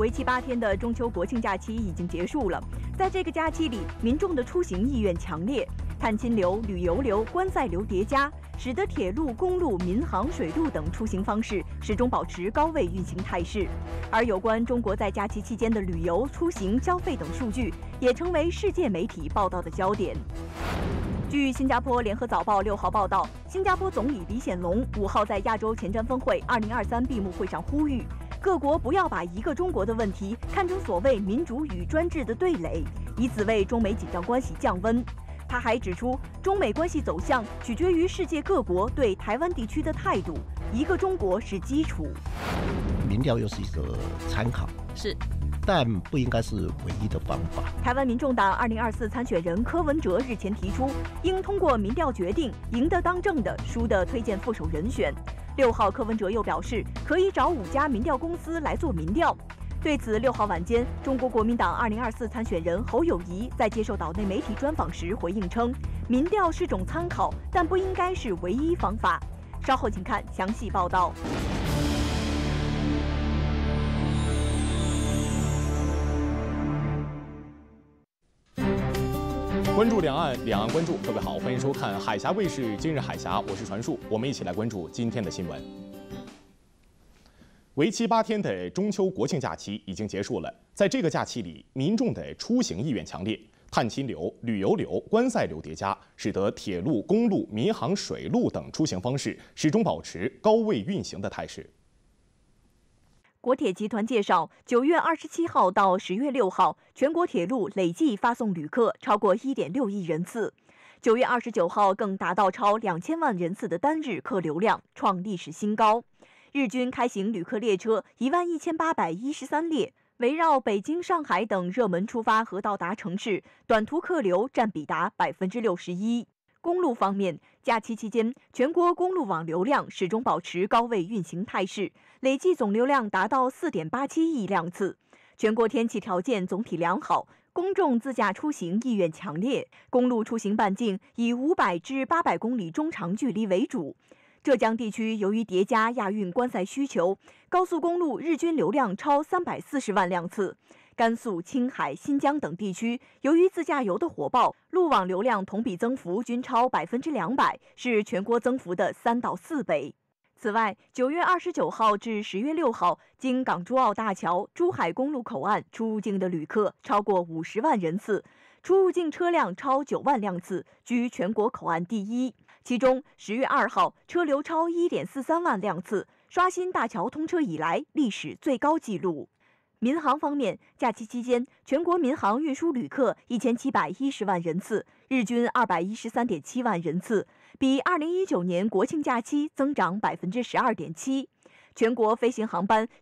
为期8天的中秋国庆假期已经结束了。在这个假期里，民众的出行意愿强烈，探亲流、旅游流、观赛流叠加，使得铁路、公路、民航、水路等出行方式始终保持高位运行态势。而有关中国在假期期间的旅游、出行、消费等数据，也成为世界媒体报道的焦点。据新加坡联合早报6号报道，新加坡总理李显龙5号在亚洲前瞻峰会2023闭幕会上呼吁，各国不要把一个中国的问题看成所谓民主与专制的对垒，以此为中美紧张关系降温。他还指出，中美关系走向取决于世界各国对台湾地区的态度，一个中国是基础。 民调又是一个参考， 是， 但不应该是唯一的方法。 台湾民众党2024参选人柯文哲日前提出，应通过民调决定赢的当正的，输的推荐副手人选。6号，柯文哲又表示，可以找5家民调公司来做民调。对此，6号晚间，中国国民党2024参选人侯友宜在接受岛内媒体专访时回应称，民调是种参考，但不应该是唯一方法。稍后请看详细报道。 关注两岸，两岸关注。各位好，欢迎收看海峡卫视今日海峡，我是传树，我们一起来关注今天的新闻。为期8天的中秋国庆假期已经结束了，在这个假期里，民众的出行意愿强烈，探亲流、旅游流、观赛流叠加，使得铁路、公路、民航、水路等出行方式始终保持高位运行的态势。 国铁集团介绍，9月27号到10月6号，全国铁路累计发送旅客超过1.6亿人次。9月29号更达到超2000万人次的单日客流量，创历史新高。日均开行旅客列车11813列，围绕北京、上海等热门出发和到达城市，短途客流占比达61%。公路方面，假期期间，全国公路网流量始终保持高位运行态势，累计总流量达到4.87亿辆次。全国天气条件总体良好，公众自驾出行意愿强烈，公路出行半径以500至800公里中长距离为主。浙江地区由于叠加亚运观赛需求，高速公路日均流量超340万辆次。甘肃、青海、新疆等地区由于自驾游的火爆，路网流量同比增幅均超200%，是全国增幅的3到4倍。此外，9月29号至10月6号，经港珠澳大桥、珠海公路口岸出入境的旅客超过50万人次，出入境车辆超9万辆次，居全国口岸第一。其中10月2号车流超1.43万辆次，刷新大桥通车以来历史最高纪录。民航方面，假期期间，全国民航运输旅客1710万人次，日均213.7万人次，比2019年国庆假期增长12.7%。全国飞行航班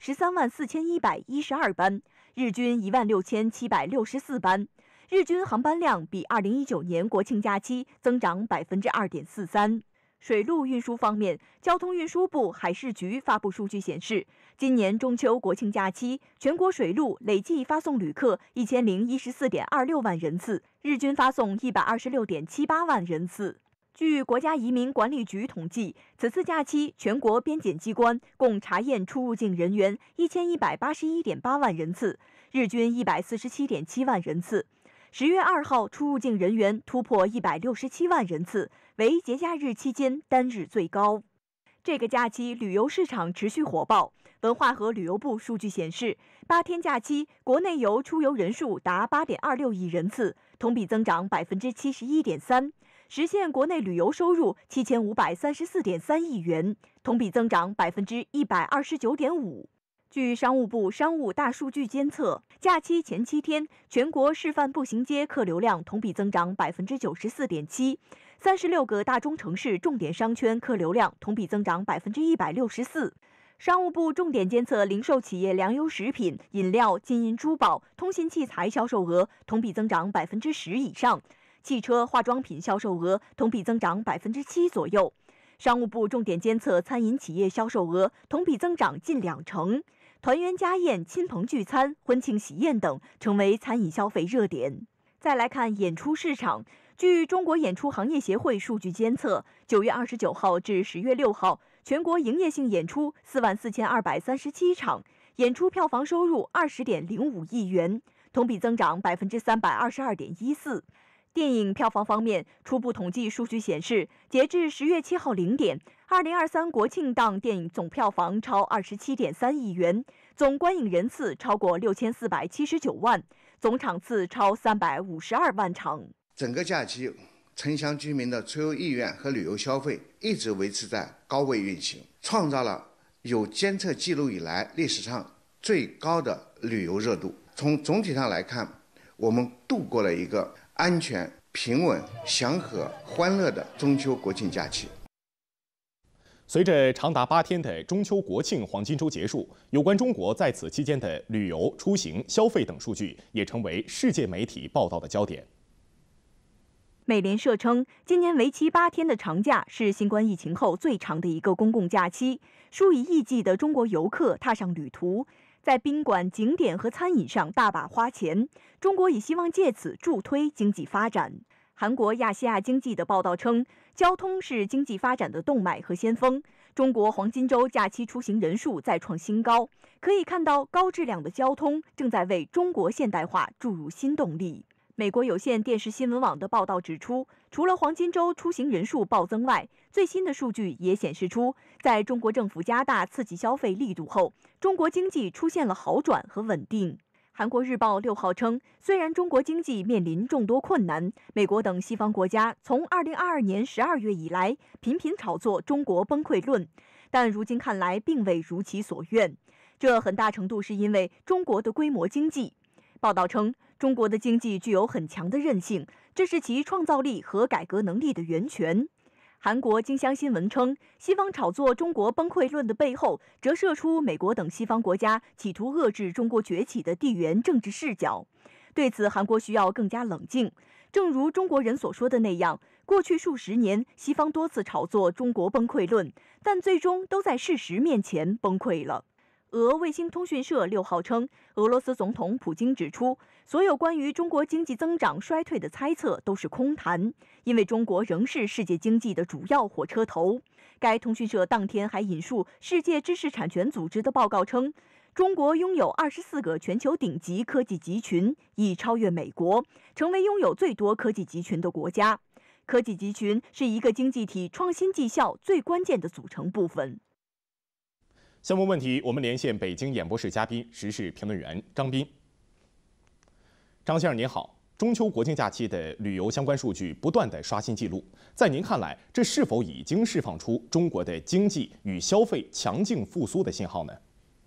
134112班，日均16764班。日均航班量比2019年国庆假期增长2.43%。水路运输方面，交通运输部海事局发布数据显示，今年中秋国庆假期，全国水路累计发送旅客1014.26万人次，日均发送126.78万人次。据国家移民管理局统计，此次假期全国边检机关共查验出入境人员1181.8万人次，日均147.7万人次。10月2号出入境人员突破167万人次，为节假日期间单日最高。这个假期旅游市场持续火爆。文化和旅游部数据显示，8天假期国内游出游人数达8.26亿人次，同比增长71.3%，实现国内旅游收入7534.3亿元，同比增长129.5%。据商务部商务大数据监测，假期前7天，全国示范步行街客流量同比增长94.7%，36个大中城市重点商圈客流量同比增长164%。商务部重点监测零售企业粮油食品、饮料、金银珠宝、通信器材销售额同比增长10%以上，汽车、化妆品销售额同比增长7%左右。商务部重点监测餐饮企业销售额同比增长近20%。团圆家宴、亲朋聚餐、婚庆喜宴等成为餐饮消费热点。再来看演出市场，据中国演出行业协会数据监测，9月29号至10月6号，全国营业性演出44237场， 演出票房收入20.05亿元，同比增长322.14%。电影票房方面，初步统计数据显示，截至10月7号0点，2023国庆档电影总票房超27.3亿元，总观影人次超过6479万，总场次超352万场。 整个假期，城乡居民的出游意愿和旅游消费一直维持在高位运行，创造了有监测记录以来历史上最高的旅游热度。从总体上来看，我们度过了一个安全、平稳、祥和、欢乐的中秋国庆假期。 随着长达8天的中秋国庆黄金周结束，有关中国在此期间的旅游、出行、消费等数据也成为世界媒体报道的焦点。 美联社称，今年为期8天的长假是新冠疫情后最长的一个公共假期，数以亿计的中国游客踏上旅途，在宾馆、景点和餐饮上大把花钱。中国也希望借此助推经济发展。韩国亚细亚经济的报道称，交通是经济发展的动脉和先锋。中国黄金周假期出行人数再创新高，可以看到高质量的交通正在为中国现代化注入新动力。美国有线电视新闻网的报道指出，除了黄金周出行人数暴增外，最新的数据也显示出，在中国政府加大刺激消费力度后，中国经济出现了好转和稳定。韩国日报6号称，虽然中国经济面临众多困难，美国等西方国家从2022年12月以来频频炒作中国崩溃论，但如今看来并未如其所愿。这很大程度是因为中国的规模经济。报道称，中国的经济具有很强的韧性，这是其创造力和改革能力的源泉。韩国金乡新闻称，西方炒作中国崩溃论的背后，折射出美国等西方国家企图遏制中国崛起的地缘政治视角。对此，韩国需要更加冷静。正如中国人所说的那样，过去数十年，西方多次炒作中国崩溃论，但最终都在事实面前崩溃了。俄卫星通讯社6号称，俄罗斯总统普京指出，所有关于中国经济增长衰退的猜测都是空谈，因为中国仍是世界经济的主要火车头。该通讯社当天还引述世界知识产权组织的报告称，中国拥有24个全球顶级科技集群，已超越美国，成为拥有最多科技集群的国家。科技集群是一个经济体创新绩效最关键的组成部分。 相关问题，我们连线北京演播室嘉宾、时事评论员张斌。张先生您好，中秋国庆假期的旅游相关数据不断的刷新纪录，在您看来，这是否已经释放出中国的经济与消费强劲复苏的信号呢？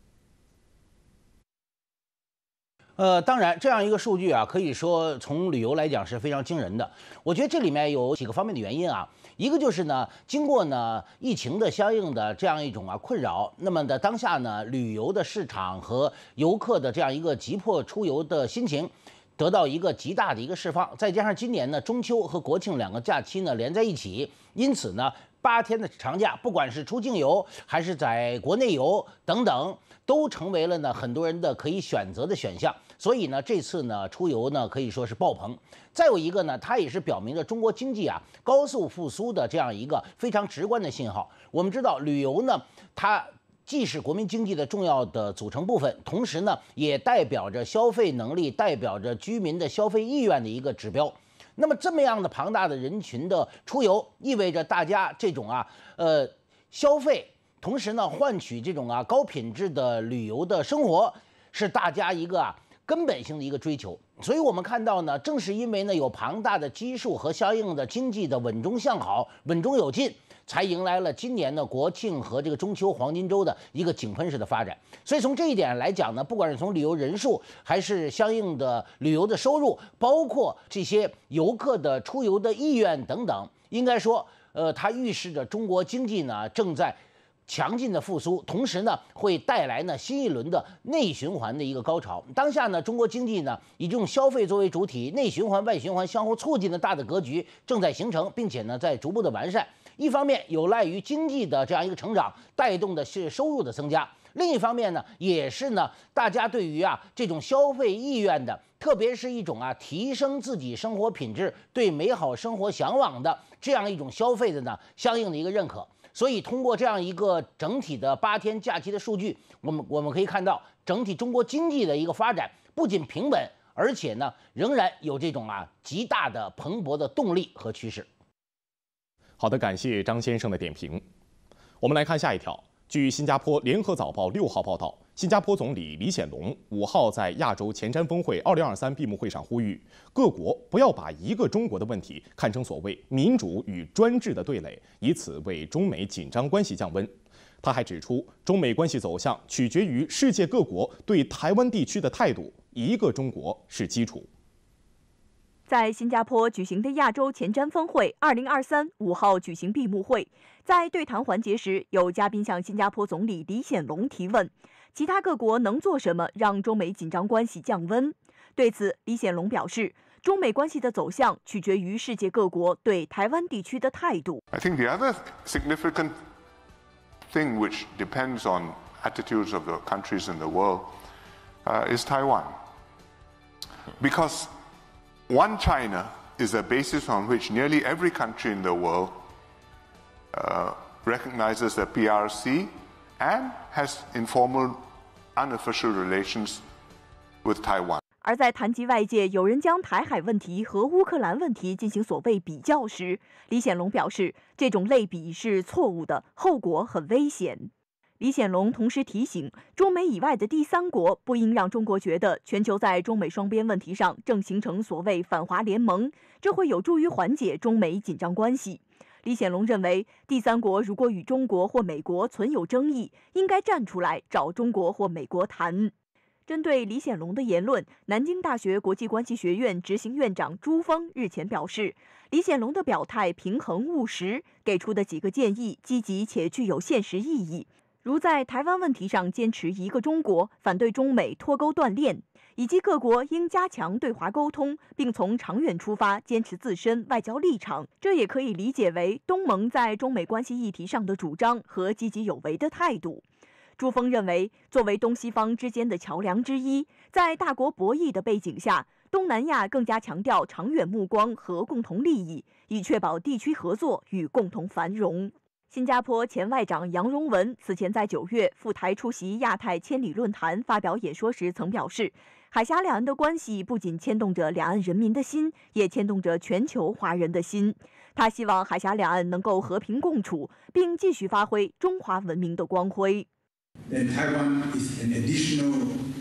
当然，这样一个数据啊，可以说从旅游来讲是非常惊人的。我觉得这里面有几个方面的原因啊。一个就是呢，经过呢疫情的相应的这样一种困扰，那么的当下呢，旅游的市场和游客的这样一个急迫出游的心情，得到一个极大的一个释放。再加上今年呢，中秋和国庆2个假期呢连在一起，因此呢，8天的长假，不管是出境游还是在国内游等等，都成为了呢很多人的可以选择的选项。所以呢，这次呢出游呢可以说是爆棚。再有一个呢，它也是表明着中国经济啊高速复苏的这样一个非常直观的信号。我们知道，旅游呢，它既是国民经济的重要的组成部分，同时呢，也代表着消费能力、代表着居民的消费意愿的一个指标。那么这么样的庞大的人群的出游，意味着大家这种消费，同时呢换取这种高品质的旅游的生活，是大家一个根本性的一个追求。所以我们看到呢，正是因为呢有庞大的基数和相应的经济的稳中向好、稳中有进，才迎来了今年的国庆和这个中秋黄金周的一个井喷式的发展。所以从这一点来讲呢，不管是从旅游人数，还是相应的旅游的收入，包括这些游客的出游的意愿等等，应该说，它预示着中国经济呢正在强劲的复苏，同时呢会带来呢新一轮的内循环的一个高潮。当下呢，中国经济呢以这种消费作为主体，内循环、外循环相互促进的大的格局正在形成，并且呢在逐步的完善。一方面有赖于经济的这样一个成长，带动的是收入的增加；另一方面呢，也是呢大家对于这种消费意愿的，特别是一种提升自己生活品质、对美好生活向往的这样一种消费的呢相应的一个认可。 所以通过这样一个整体的8天假期的数据，我们可以看到，整体中国经济的一个发展不仅平稳，而且呢仍然有这种极大的蓬勃的动力和趋势。 好的，感谢张先生的点评。我们来看下一条。据新加坡联合早报6号报道，新加坡总理李显龙5号在亚洲前瞻峰会2023闭幕会上呼吁各国不要把一个中国的问题看成所谓民主与专制的对垒，以此为中美紧张关系降温。他还指出，中美关系走向取决于世界各国对台湾地区的态度，一个中国是基础。 在新加坡举行的亚洲前瞻峰会2023 5号举行闭幕会，在对谈环节时，有嘉宾向新加坡总理李显龙提问，其他各国能做什么让中美紧张关系降温？对此，李显龙表示，中美关系的走向取决于世界各国对台湾地区的态度。 I think the other significant thing which depends on attitudes of the countries in the world is Taiwan. Because one China is a basis on which nearly every country in the world recognizes the PRC and has informal, unofficial relations with Taiwan. 而在谈及外界有人将台海问题和乌克兰问题进行所谓比较时，李显龙表示，这种类比是错误的，后果很危险。李显龙同时提醒，中美以外的第三国不应让中国觉得全球在中美双边问题上正形成所谓反华联盟，这会有助于缓解中美紧张关系。李显龙认为，第三国如果与中国或美国存有争议，应该站出来找中国或美国谈。针对李显龙的言论，南京大学国际关系学院执行院长朱峰日前表示，李显龙的表态平衡务实，给出的几个建议积极且具有现实意义。如在台湾问题上坚持一个中国，反对中美脱钩断链，以及各国应加强对华沟通，并从长远出发坚持自身外交立场。这也可以理解为东盟在中美关系议题上的主张和积极有为的态度。朱峰认为，作为东西方之间的桥梁之一，在大国博弈的背景下，东南亚更加强调长远目光和共同利益，以确保地区合作与共同繁荣。新加坡前外长杨荣文此前在9月赴台出席亚太千里论坛发表演说时曾表示，海峡两岸的关系不仅牵动着两岸人民的心，也牵动着全球华人的心。他希望海峡两岸能够和平共处，并继续发挥中华文明的光辉。 Then Taiwan is an additional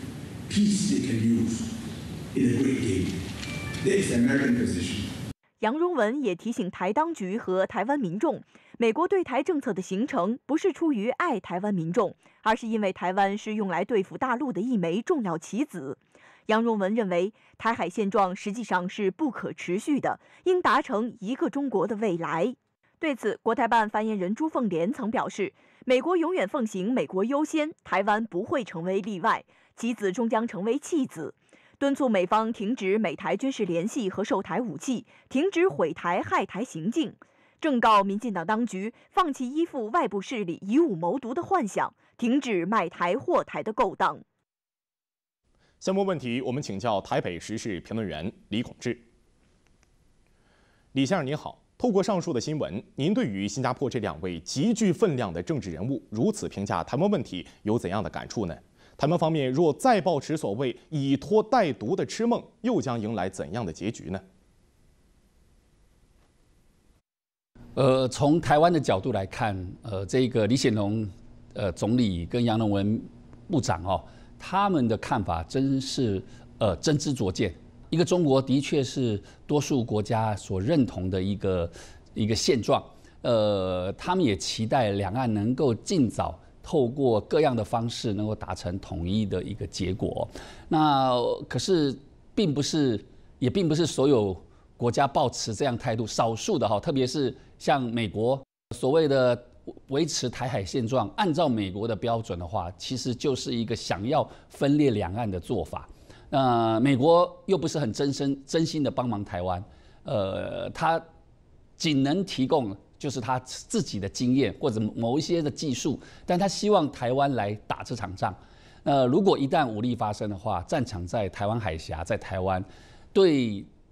piece they can use in a great game. That is the American position. 杨荣文也提醒台当局和台湾民众，美国对台政策的形成不是出于爱台湾民众，而是因为台湾是用来对付大陆的一枚重要棋子。杨荣文认为，台海现状实际上是不可持续的，应达成一个中国的未来。对此，国台办发言人朱凤莲曾表示，美国永远奉行美国优先，台湾不会成为例外，棋子终将成为弃子。敦促美方停止美台军事联系和售台武器，停止毁台害台行径，正告民进党当局放弃依附外部势力以武谋独的幻想，停止卖台祸台的勾当。 相关问题，我们请教台北时事评论员李孔志。李先生您好，透过上述的新闻，您对于新加坡这2位极具分量的政治人物如此评价台湾问题有怎样的感触呢？台湾方面若再抱持所谓以拖代毒的痴梦，又将迎来怎样的结局呢？ 从台湾的角度来看，这个李显龙总理跟杨荣文部长他们的看法真是真知灼见。一个中国的确是多数国家所认同的一个现状。他们也期待两岸能够尽早透过各样的方式能够达成统一的一个结果。那可是并不是所有国家抱持这样态度，少数的特别是像美国所谓的维持台海现状，按照美国的标准的话，其实就是一个想要分裂两岸的做法。美国又不是很真心的帮忙台湾，他仅能提供就是他自己的经验或者某一些的技术，但他希望台湾来打这场仗。如果一旦武力发生的话，战场在台湾海峡，在台湾，对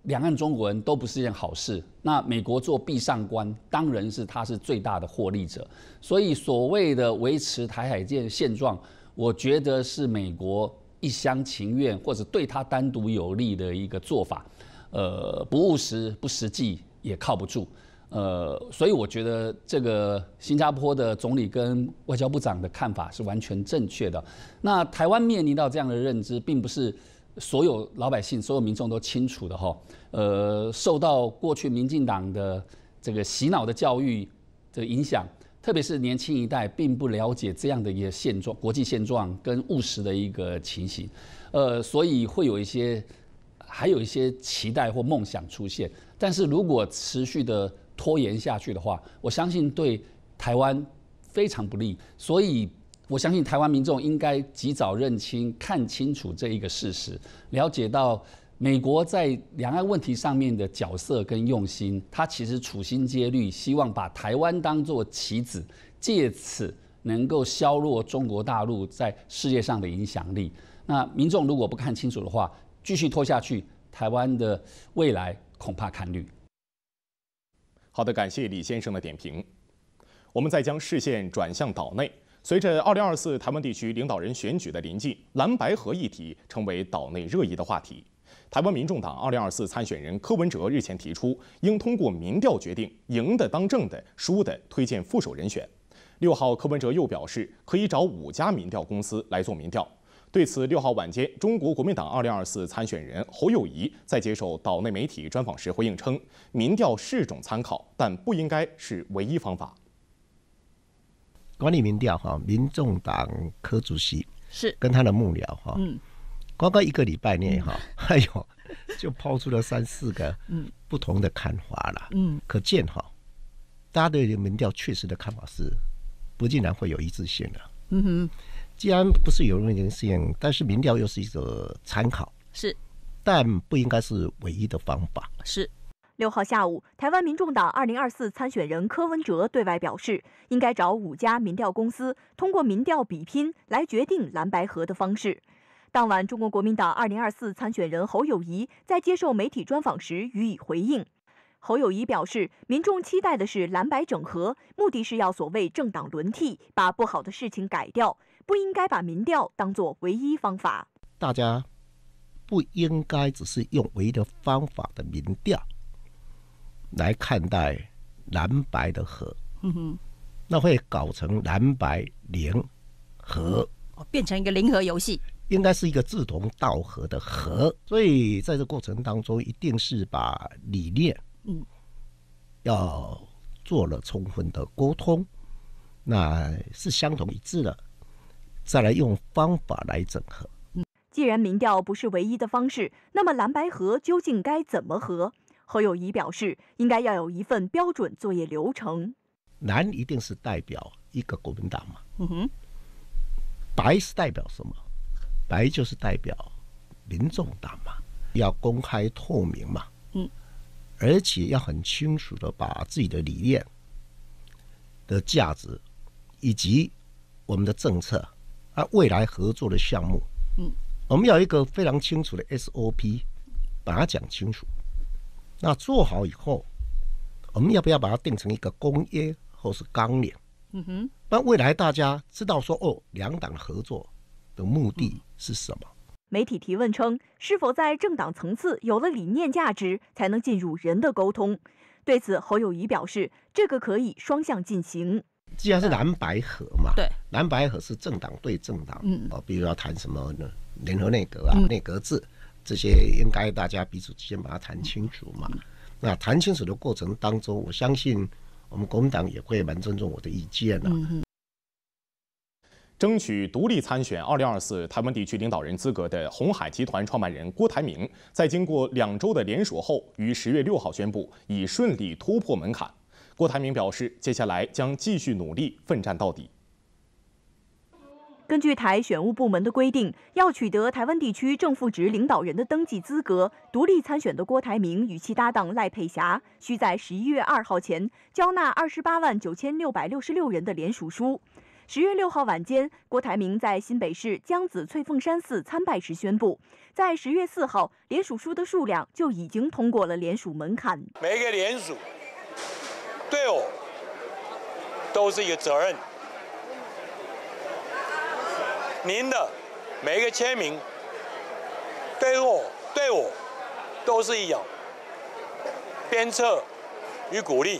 两岸中国人都不是一件好事。那美国做壁上观，当然是他是最大的获利者。所以所谓的维持台海现状，我觉得是美国一厢情愿或者对他单独有利的一个做法，不务实、不实际，也靠不住。所以我觉得这个新加坡的总理跟外交部长的看法是完全正确的。那台湾面临到这样的认知，并不是所有老百姓、所有民众都清楚的哈。受到过去民进党的这个洗脑的教育的影响，特别是年轻一代并不了解这样的一个现状、国际现状跟务实的一个情形，所以会有还有一些期待或梦想出现。但是如果持续的拖延下去的话，我相信对台湾非常不利。所以我相信台湾民众应该及早认清、看清楚这一个事实，了解到美国在两岸问题上面的角色跟用心，他其实处心积虑，希望把台湾当作棋子，借此能够削弱中国大陆在世界上的影响力。那民众如果不看清楚的话，继续拖下去，台湾的未来恐怕看绿。 好的，感谢李先生的点评。我们再将视线转向岛内，随着2024台湾地区领导人选举的临近，蓝白合议题成为岛内热议的话题。台湾民众党2024参选人柯文哲日前提出，应通过民调决定赢的当正的，输的推荐副手人选。6号，柯文哲又表示可以找5家民调公司来做民调。对此，6号晚间，中国国民党2024参选人侯友宜在接受岛内媒体专访时回应称，民调是种参考，但不应该是唯一方法。 管理民调哈，民众党柯主席是跟他的幕僚哈，刚刚1个礼拜内哈，哎呦，就抛出了3、4个不同的看法了。可见哈，大家对民调确实的看法是不尽然会有一致性的。既然不是有一致性，但是民调又是一个参考， 是， 但不应该是唯一的方法。 是。 6号下午，台湾民众党2024参选人柯文哲对外表示，应该找5家民调公司，通过民调比拼来决定蓝白合的方式。当晚，中国国民党2024参选人侯友宜在接受媒体专访时予以回应。侯友宜表示，民众期待的是蓝白整合，目的是要所谓政党轮替，把不好的事情改掉，不应该把民调当作唯一方法。 大家不应该只是用唯一的方法的民调来看待蓝白的合，那会搞成蓝白联合， 变成一个零和游戏。 应该是一个志同道合的合，所以在这过程当中，一定是把理念，要做了充分的沟通，那是相同一致的，再来用方法来整合。 既然民调不是唯一的方式，那么蓝白合究竟该怎么合？侯友宜表示，应该要有一份标准作业流程。 蓝一定是代表一个国民党嘛，白是代表什么？白就是代表民众党嘛，要公开透明嘛，而且要很清楚的把自己的理念的价值以及我们的政策未来合作的项目，我们要有一个非常清楚的 SOP， 把它讲清楚。那做好以后，我们要不要把它定成一个公约或是纲领？不然未来大家知道说，两党合作的目的是什么？ 媒体提问称，是否在政党层次有了理念价值，才能进入人的沟通？对此，侯友宜表示，这个可以双向进行。 既然是蓝白合嘛， 对， 蓝白合是政党对政党，比如要谈什么呢？联合内阁内阁制，这些应该大家彼此之间把它谈清楚嘛。那谈清楚的过程当中，我相信我们国民党也会蛮尊重我的意见的。 争取独立参选2024台湾地区领导人资格的鸿海集团创办人郭台铭，在经过2周的联署后，于10月6号宣布已顺利突破门槛。郭台铭表示，接下来将继续努力奋战到底。 根据台选务部门的规定，要取得台湾地区正副职领导人的登记资格，独立参选的郭台铭与其搭档赖佩霞，需在11月2号前交纳289666人的联署书。 10月6号晚间，郭台铭在新北市江子翠凤山寺参拜时宣布，在10月4号，联署书的数量就已经通过了联署门槛。 每一个联署对我都是一个责任，您的每一个签名对我都是一样鞭策与鼓励。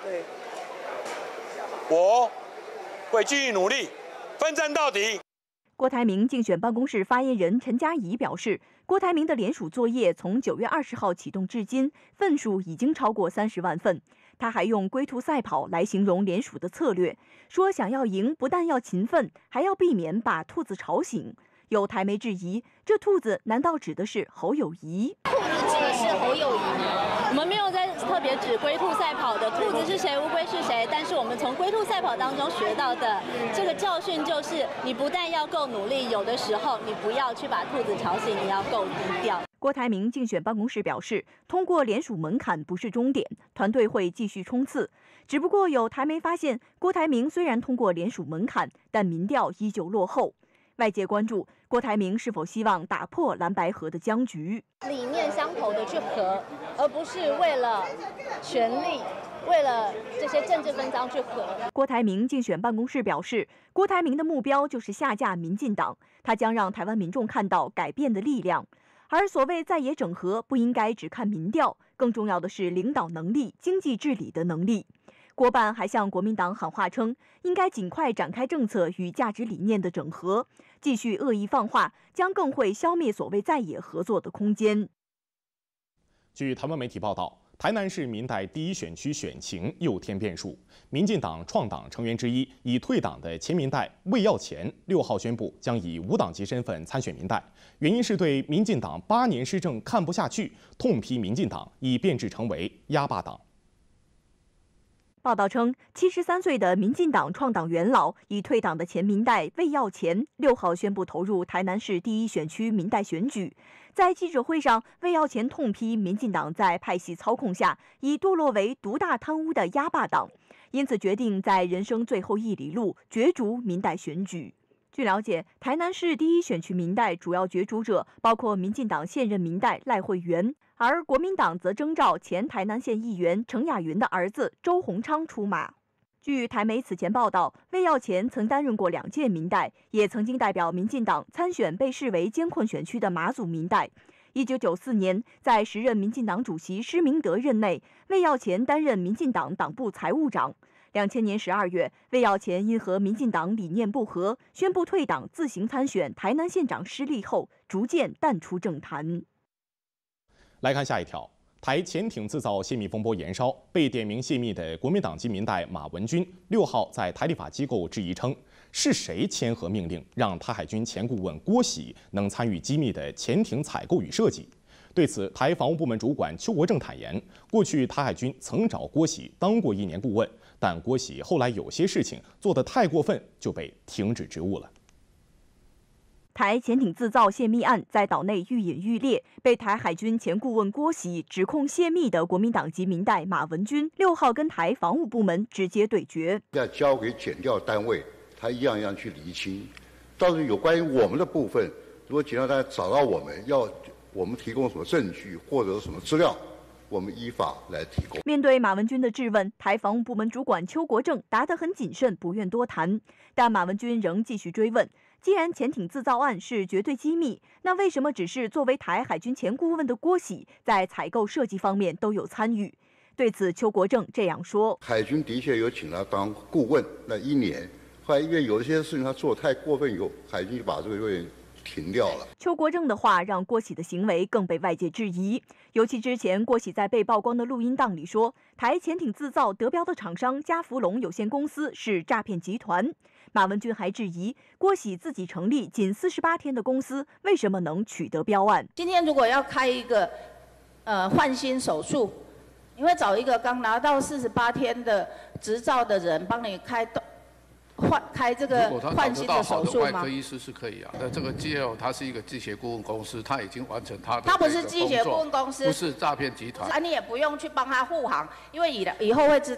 我会继续努力，奋战到底。 郭台铭竞选办公室发言人陈嘉怡表示，郭台铭的联署作业从9月20号启动至今，份数已经超过30万份。他还用龟兔赛跑来形容联署的策略，说想要赢不但要勤奋，还要避免把兔子吵醒。有台媒质疑，这兔子难道指的是侯友宜？ 兔子指的是侯友宜吗？我们没有在特别指龟兔赛跑的兔子是谁，乌龟是谁，但是我们从龟兔赛跑当中学到的这个教训就是，你不但要够努力，有的时候你不要去把兔子吵醒，你要够低调。 郭台铭竞选办公室表示，通过联署门槛不是终点，团队会继续冲刺。只不过有台媒发现，郭台铭虽然通过联署门槛，但民调依旧落后。外界关注郭台铭是否希望打破蓝白合的僵局， 理念相投的去合，而不是为了权力、为了这些政治分赃去合。 郭台铭竞选办公室表示，郭台铭的目标就是下架民进党，他将让台湾民众看到改变的力量。而所谓在野整合，不应该只看民调，更重要的是领导能力、经济治理的能力。郭办还向国民党喊话称，应该尽快展开政策与价值理念的整合，继续恶意放话，将更会消灭所谓在野合作的空间。 据台湾媒体报道，台南市民代第1选区选情又添变数。民进党创党成员之一、已退党的前民代魏耀前6号宣布将以无党籍身份参选民代，原因是对民进党8年施政看不下去，痛批民进党已变质成为压霸党。 报道称，73岁的民进党创党元老、已退党的前民代魏耀前6号宣布投入台南市第1选区民代选举。在记者会上，魏耀前痛批民进党在派系操控下，已堕落为独大贪污的压霸党，因此决定在人生最后1里路角逐民代选举。据了解，台南市第1选区民代主要角逐者包括民进党现任民代赖慧媛，而国民党则征召前台南县议员程雅云的儿子周鸿昌出马。据台媒此前报道，魏耀前曾担任过2届民代，也曾经代表民进党参选被视为艰困选区的马祖民代。1994年，在时任民进党主席施明德任内，魏耀前担任民进党党部财务长。2000年12月，魏耀前因和民进党理念不合，宣布退党，自行参选台南县长失利后，逐渐淡出政坛。 来看下一条，台潜艇自造泄密风波延烧，被点名泄密的国民党籍民代马文君6号在台立法机构质疑称，是谁签合命令让台海军前顾问郭喜能参与机密的潜艇采购与设计？对此，台防务部门主管邱国正坦言，过去台海军曾找郭喜当过1年顾问，但郭喜后来有些事情做得太过分，就被停止职务了。 台潜艇自造泄密案在岛内愈演愈烈，被台海军前顾问郭喜指控泄密的国民党籍民代马文君6号跟台防务部门直接对决， 要交给检调单位，他一样一样去厘清。到时有关于我们的部分，如果检调单位找到我们，要我们提供什么证据或者什么资料，我们依法来提供。 面对马文君的质问，台防务部门主管邱国正答得很谨慎，不愿多谈。但马文君仍继续追问。既然潜艇自造案是绝对机密，那为什么只是作为台海军前顾问的郭喜在采购设计方面都有参与？对此，邱国正这样说： 海军的确有请他当顾问，那1年，后来因为有一些事情他做得太过分，以后海军就把这个有点停掉了。 邱国正的话让郭喜的行为更被外界质疑，尤其之前郭喜在被曝光的录音档里说，台潜艇自造得标的厂商嘉福龙有限公司是诈骗集团。马文君还质疑郭喜自己成立仅48天的公司，为什么能取得标案？ 今天如果要开一个换心手术，你会找一个刚拿到48天的执照的人帮你开这个换心的手术吗？ 外科医师是可以啊。那这个GL它是一个机械顾问公司，它已经完成它的。 它不是机械顾问公司， 不是诈骗集团。 你也不用去帮他护航，因为以后会知道。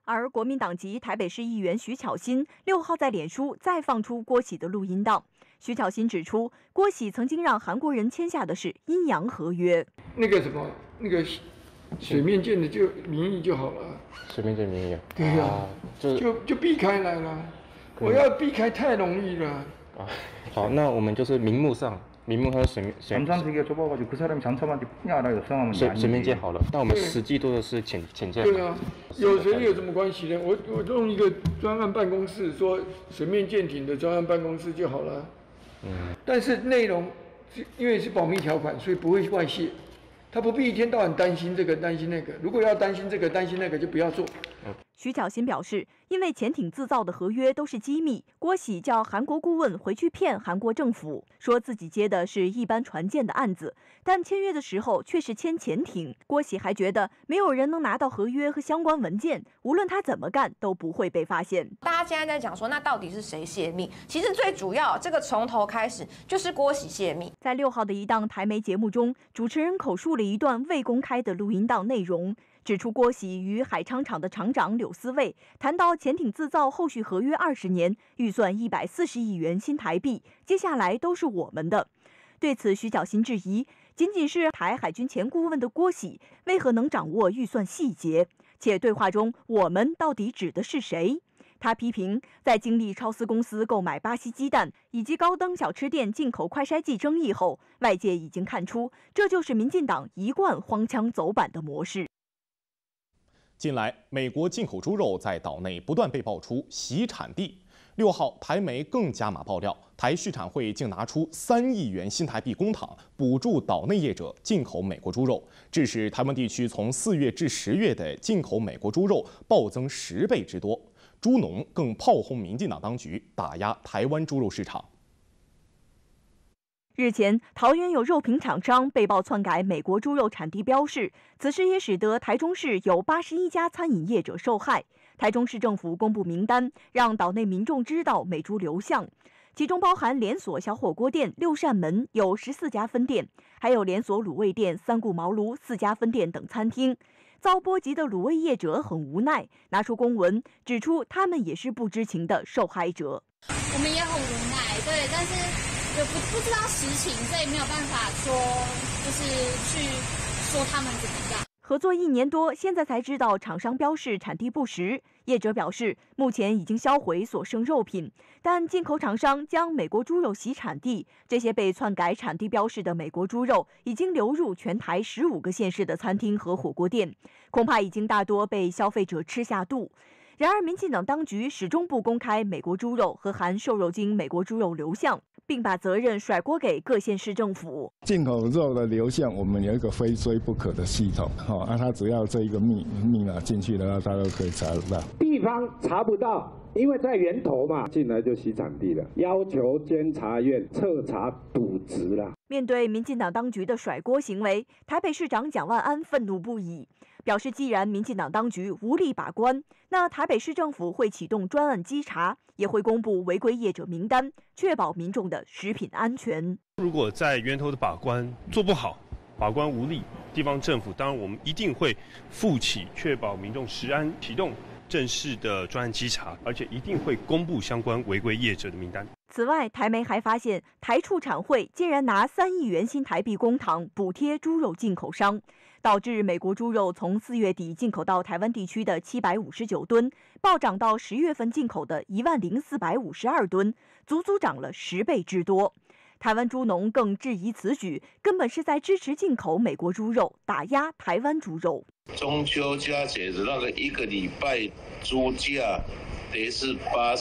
而国民党籍台北市议员徐巧芯6号在脸书再放出郭喜的录音档。徐巧芯指出，郭喜曾经让韩国人签下的是阴阳合约。 那个什么，那个水面舰的就名义就好了。 水面舰名义。 对呀、啊，就避开来了。我要避开太容易了。 啊，好，那我们就是名目上水面舰好了，那我们实际做的是潜舰。 对啊，有谁有什么关系呢？我用一个专案办公室说水面舰艇的专案办公室就好了。但是内容因为是保密条款，所以不会外泄。他不必一天到晚担心这个担心那个，如果要担心这个担心那个，就不要做。 徐巧芯表示，因为潜艇制造的合约都是机密，郭喜叫韩国顾问回去骗韩国政府，说自己接的是一般船舰的案子，但签约的时候却是签潜艇。郭喜还觉得没有人能拿到合约和相关文件，无论他怎么干都不会被发现。 大家现在在讲说，那到底是谁泄密？其实最主要，这个从头开始就是郭喜泄密。 在6号的一档台媒节目中，主持人口述了一段未公开的录音档内容，指出郭喜与海昌厂的厂长柳思卫谈到潜艇制造后续合约20年，预算140亿元新台币，接下来都是我们的。对此，徐巧芯质疑，仅仅是台海军前顾问的郭喜，为何能掌握预算细节？且对话中“我们”到底指的是谁？他批评，在经历超思公司购买巴西鸡蛋以及高登小吃店进口快筛剂争议后，外界已经看出，这就是民进党一贯荒腔走板的模式。 近来，美国进口猪肉在岛内不断被爆出洗产地。6号，台媒更加码爆料，台畜产会竟拿出3亿元新台币公帑补助岛内业者进口美国猪肉，致使台湾地区从4月至10月的进口美国猪肉暴增10倍之多。猪农更炮轰民进党当局打压台湾猪肉市场。 日前，桃园有肉品厂商被曝篡改美国猪肉产地标示，此事也使得台中市有81家餐饮业者受害。台中市政府公布名单，让岛内民众知道美猪流向，其中包含连锁小火锅店6扇门有14家分店，还有连锁卤味店三顾茅庐4家分店等餐厅。遭波及的卤味业者很无奈，拿出公文指出他们也是不知情的受害者。 我们也很无奈，对，但是也不知道实情，所以没有办法说，就是去说他们怎么样。 合作1年多，现在才知道厂商标示产地不实。业者表示，目前已经销毁所剩肉品，但进口厂商将美国猪肉洗产地，这些被篡改产地标示的美国猪肉已经流入全台15个县市的餐厅和火锅店，恐怕已经大多被消费者吃下肚。然而，民进党当局始终不公开美国猪肉和含瘦肉精美国猪肉流向，并把责任甩锅给各县市政府。 进口肉的流向，我们有一个非追不可的系统，它只要这一个密码进去的话，它都可以查得到。 地方查不到，因为在源头嘛，进来就洗产地了，要求监察院彻查渎职了。 面对民进党当局的甩锅行为，台北市长蒋万安愤怒不已，表示既然民进党当局无力把关，那台北市政府会启动专案稽查，也会公布违规业者名单，确保民众的食品安全。 如果在源头的把关做不好，把关无力，地方政府当然我们一定会负起确保民众食安，启动正式的专案稽查，而且一定会公布相关违规业者的名单。 此外，台媒还发现，台畜产会竟然拿3亿元新台币公帑补贴猪肉进口商，导致美国猪肉从4月底进口到台湾地区的759吨，暴涨到10月份进口的10452吨，足足涨了10倍之多。台湾猪农更质疑此举根本是在支持进口美国猪肉，打压台湾猪肉。 中秋佳节的那个1个礼拜猪价跌是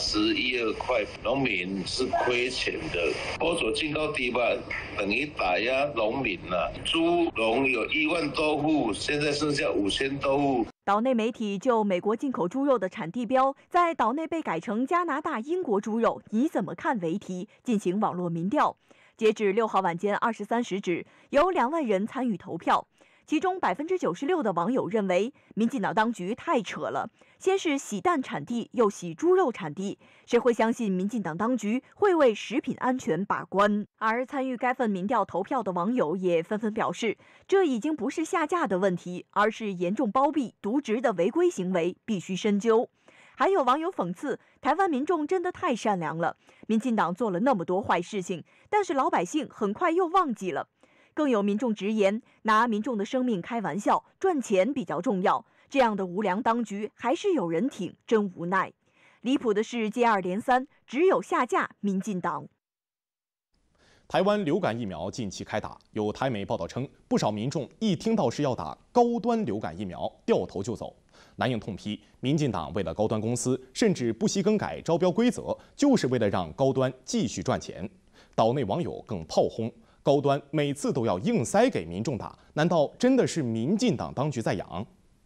81、2块，农民是亏钱的。波所进高低吧，等于打压农民了。猪农有1万多户，现在剩下5000多户。 岛内媒体就美国进口猪肉的产地标在岛内被改成加拿大、英国猪肉，你怎么看为题进行网络民调。截至6号晚间23时止，有2万人参与投票。 其中96%的网友认为民进党当局太扯了，先是洗蛋产地，又洗猪肉产地，谁会相信民进党当局会为食品安全把关？而参与该份民调投票的网友也纷纷表示，这已经不是下架的问题，而是严重包庇、渎职的违规行为，必须深究。还有网友讽刺，台湾民众真的太善良了，民进党做了那么多坏事情，但是老百姓很快又忘记了。更有民众直言，拿民众的生命开玩笑，赚钱比较重要，这样的无良当局还是有人挺，真无奈。离谱的是接二连三，只有下架民进党。 台湾流感疫苗近期开打，有台媒报道称，不少民众一听到是要打高端流感疫苗，掉头就走。蓝营痛批，民进党为了高端公司，甚至不惜更改招标规则，就是为了让高端继续赚钱。岛内网友更炮轰，高端每次都要硬塞给民众打，难道真的是民进党当局在养？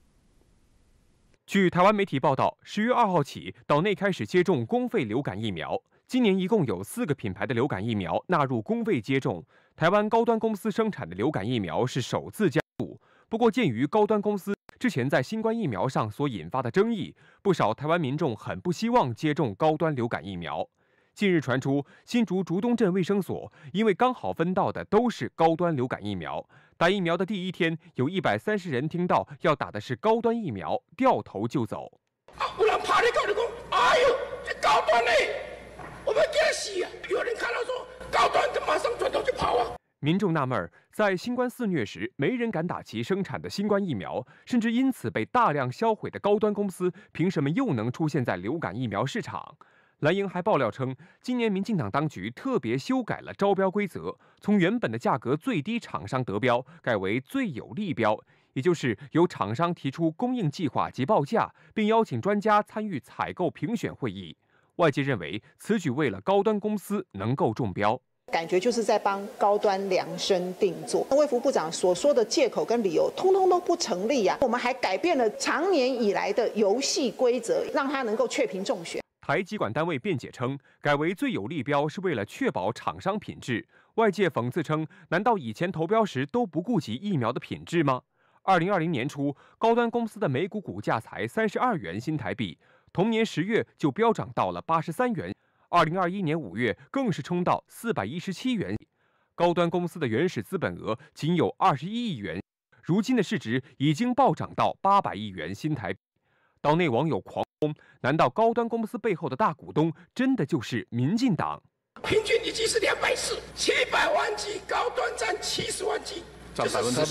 据台湾媒体报道，10月2号起，岛内开始接种公费流感疫苗。今年一共有4个品牌的流感疫苗纳入公费接种，台湾高端公司生产的流感疫苗是首次加入。不过，鉴于高端公司之前在新冠疫苗上所引发的争议，不少台湾民众很不希望接种高端流感疫苗。近日传出，新竹竹东镇卫生所因为刚好分到的都是高端流感疫苗，打疫苗的第一天，有130人听到要打的是高端疫苗，掉头就走。 有人爬在高就说：“哎呦，这高端呢，我们给他死啊！”有人看到说高端，就马上转头就跑啊。 民众纳闷，在新冠肆虐时，没人敢打其生产的新冠疫苗，甚至因此被大量销毁的高端公司，凭什么又能出现在流感疫苗市场？蓝营还爆料称，今年民进党当局特别修改了招标规则，从原本的价格最低厂商得标，改为最有利标，也就是由厂商提出供应计划及报价，并邀请专家参与采购评选会议。外界认为，此举为了高端公司能够中标。 感觉就是在帮高端量身定做。卫福部长所说的借口跟理由，通通都不成立啊！我们还改变了长年以来的游戏规则，让它能够确评中选。 台疾管单位辩解称，改为最有利标是为了确保厂商品质。外界讽刺称，难道以前投标时都不顾及疫苗的品质吗？2020年初，高端公司的每股股价才32元新台币，同年10月就飙涨到了83元。2021年5月更是冲到417元，高端公司的原始资本额仅有21亿元，如今的市值已经暴涨到800亿元新台币。岛内网友狂轰，难道高端公司背后的大股东真的就是民进党？ 平均一剂是240 700万剂，高端占70万剂， 占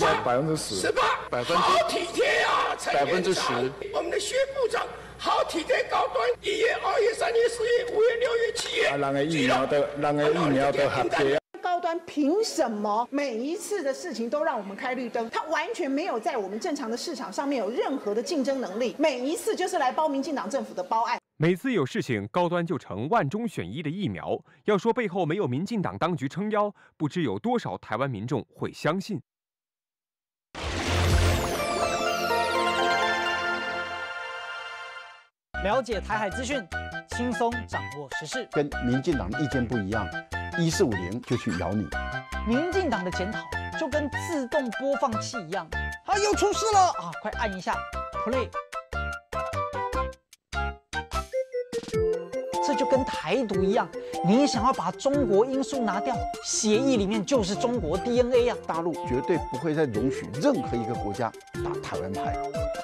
10%， 好体贴啊 ，10%。 我们的薛部长好体贴高端，1月、2月、3月、4月、5月、6月、7月， 人的疫苗都合格。 高端凭什么每一次的事情都让我们开绿灯？它完全没有在我们正常的市场上面有任何的竞争能力，每一次就是来包民进党政府的包案。 每次有事情，高端就成万中选一的疫苗。要说背后没有民进党当局撑腰，不知有多少台湾民众会相信。 了解台海资讯，轻松掌握时事。 跟民进党的意见不一样，1450就去咬你。 民进党的检讨就跟自动播放器一样，啊，又出事了啊！快按一下 play。这就跟台独一样，你想要把中国因素拿掉，协议里面就是中国 DNA 啊！ 大陆绝对不会再容许任何一个国家打台湾牌。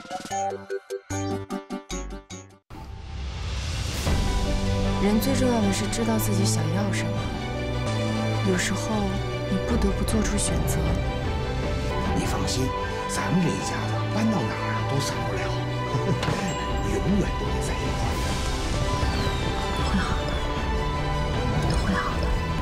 人最重要的是知道自己想要什么，有时候你不得不做出选择。 你放心，咱们这一家子搬到哪儿都散不了，永远都得在一块儿。 会好的，都会好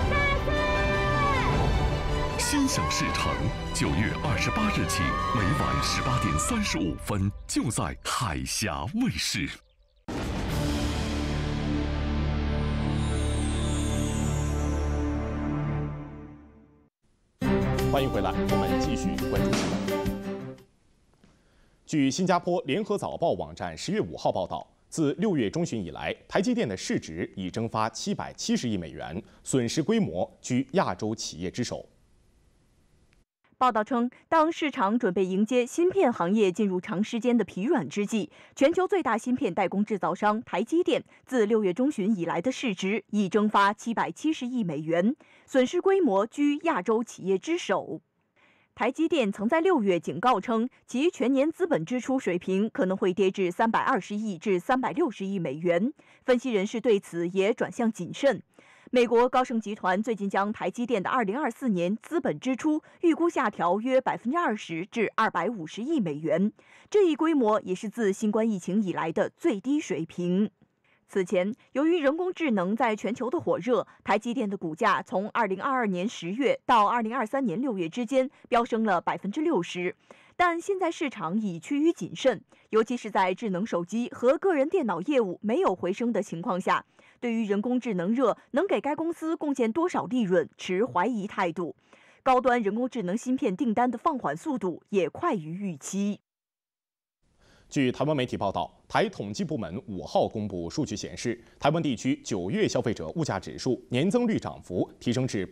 的。心想事成，9月28日起，每晚18点35分，就在海峡卫视。 欢迎回来，我们继续关注新闻。据新加坡联合早报网站10月5号报道，自6月中旬以来，台积电的市值已蒸发770亿美元，损失规模居亚洲企业之首。 报道称，当市场准备迎接芯片行业进入长时间的疲软之际，全球最大芯片代工制造商台积电自6月中旬以来的市值已蒸发770亿美元，损失规模居亚洲企业之首。台积电曾在6月警告称，其全年资本支出水平可能会跌至320亿至360亿美元。分析人士对此也转向谨慎。美国高盛集团最近将台积电的2024年资本支出预估下调约20%至250亿美元，这一规模也是自新冠疫情以来的最低水平。此前，由于人工智能在全球的火热，台积电的股价从2022年10月到2023年6月之间飙升了60%。但现在市场已趋于谨慎，尤其是在智能手机和个人电脑业务没有回升的情况下，对于人工智能热能给该公司贡献多少利润持怀疑态度。高端人工智能芯片订单的放缓速度也快于预期。 据台湾媒体报道，台统计部门5号公布数据显示，台湾地区9月消费者物价指数年增率涨幅提升至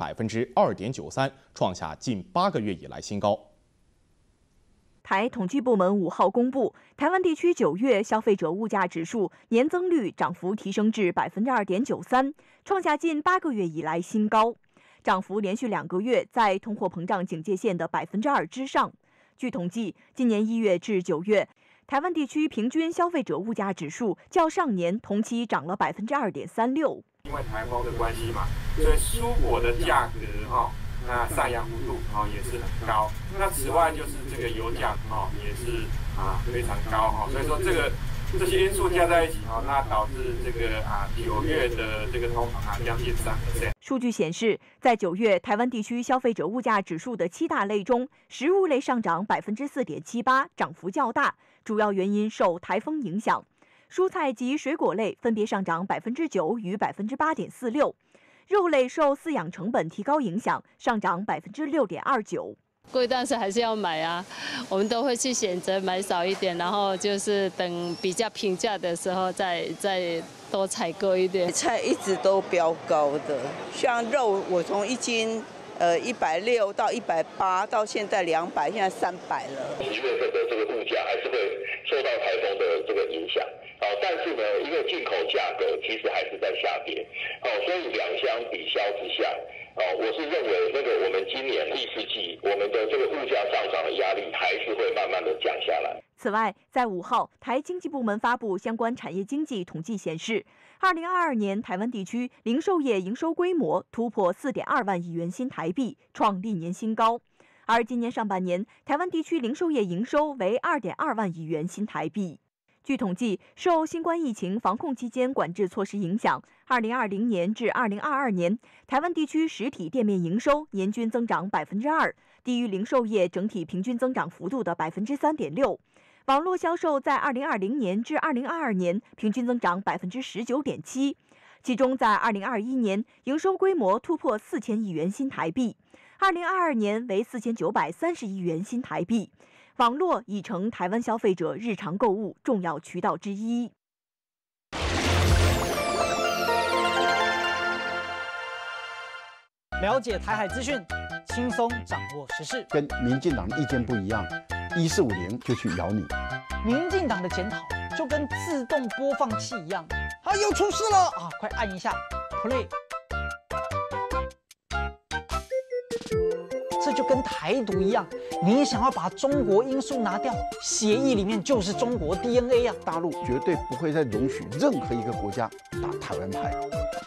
2.93%，创下近8个月以来新高。 台统计部门5号公布，台湾地区9月消费者物价指数年增率涨幅提升至2.93%，创下近8个月以来新高，涨幅连续2个月在通货膨胀警戒线的2%之上。据统计，今年1月至9月，台湾地区平均消费者物价指数较上年同期涨了2.36%。 因为台风的关系嘛，所以蔬果的价格那上扬幅度也是很高。那此外就是这个油价也是非常高所以说这些因素加在一起那导致这个9月的这个通膨将近3%。 数据显示，在9月台湾地区消费者物价指数的7大类中，食物类上涨4.78%，涨幅较大，主要原因受台风影响。蔬菜及水果类分别上涨9%与8.46%。肉类受饲养成本提高影响，上涨6.29%。 贵，但是还是要买啊。我们都会去选择买少一点，然后就是等比较平价的时候再多采购一点。 菜一直都飙高的，像肉我从1斤160到180，到现在200，现在300了。 1月份的这个物价还是会受到台风的这个影响。但是呢，因为进口价格其实还是在下跌，所以两相比较之下，我是认为我们今年第4季我们的这个物价上涨的压力还是会慢慢的降下来。 此外，在5号，台经济部门发布相关产业经济统计显示，2022年台湾地区零售业营收规模突破4.2万亿元新台币，创历年新高。而今年上半年，台湾地区零售业营收为2.2万亿元新台币。据统计，受新冠疫情防控期间管制措施影响，2020年至2022年，台湾地区实体店面营收年均增长2%，低于零售业整体平均增长幅度的3.6%。网络销售在2020年至2022年平均增长19.7%，其中在2021年营收规模突破4000亿元新台币，2022年为4930亿元新台币。网络已成台湾消费者日常购物重要渠道之一。 了解台海资讯，轻松掌握时事。 跟民进党的意见不一样，1450就去咬你。 民进党的检讨就跟自动播放器一样，又出事了啊！快按一下 play。这就跟台独一样，你想要把中国因素拿掉，协议里面就是中国 DNA 啊！ 大陆绝对不会再容许任何一个国家打台湾牌。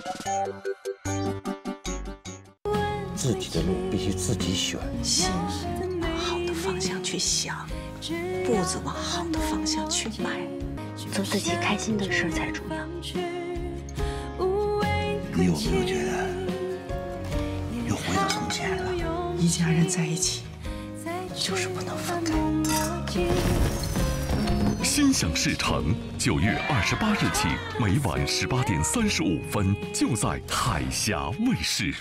自己的路必须自己选， 心往好的方向去想，步子往好的方向去迈， 做自己开心的事才重要。 你有没有觉得又回到从前了？ 一家人在一起，就是不能分开。 心想事成，9月28日起，每晚18点35分，就在海峡卫视。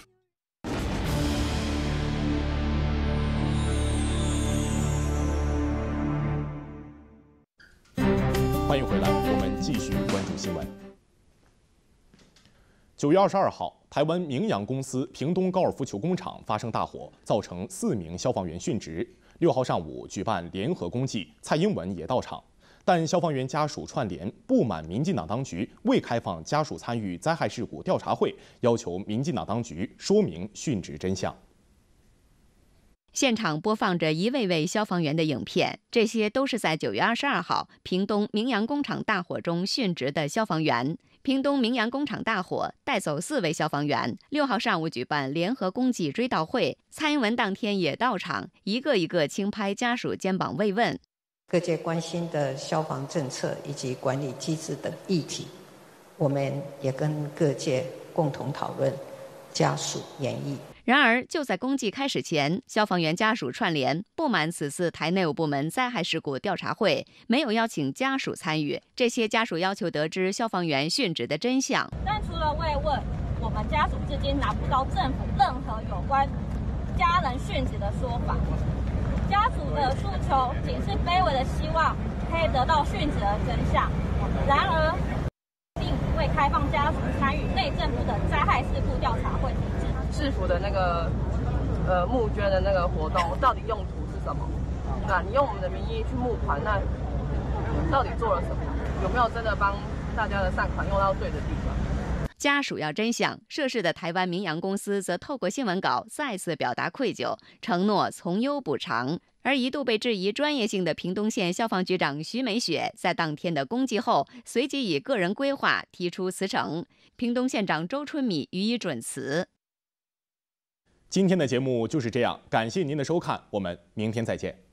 欢迎回来，我们继续关注新闻。9月22号， 台湾明阳公司屏东高尔夫球工厂发生大火，造成4名消防员殉职。6号上午举办联合公祭，蔡英文也到场，但消防员家属串联不满民进党当局未开放家属参与灾害事故调查会，要求民进党当局说明殉职真相。 现场播放着一位位消防员的影片，这些都是在9月22号屏东明阳工厂大火中殉职的消防员。屏东明阳工厂大火带走4位消防员。6号上午举办联合公祭追悼会，蔡英文当天也到场，一个一个轻拍家属肩膀慰问。 各界关心的消防政策以及管理机制等议题，我们也跟各界共同讨论，家属研议。 然而，就在公祭开始前，消防员家属串联不满此次台内务部门灾害事故调查会没有邀请家属参与。这些家属要求得知消防员殉职的真相， 但除了慰问，我们家属至今拿不到政府任何有关家人殉职的说法。家属的诉求仅是卑微的希望可以得到殉职的真相。然而，并未开放家属参与内政部的灾害事故调查会机制。 市府的那个募捐的那个活动，到底用途是什么？那你用我们的名义去募款，那到底做了什么？有没有真的帮大家的善款用到对的地方？ 家属要真相，涉事的台湾明阳公司则透过新闻稿再次表达愧疚，承诺从优补偿。而一度被质疑专业性的屏东县消防局长徐美雪，在当天的公祭后，随即以个人规划提出辞呈。屏东县长周春米予以准辞。 今天的节目就是这样，感谢您的收看，我们明天再见。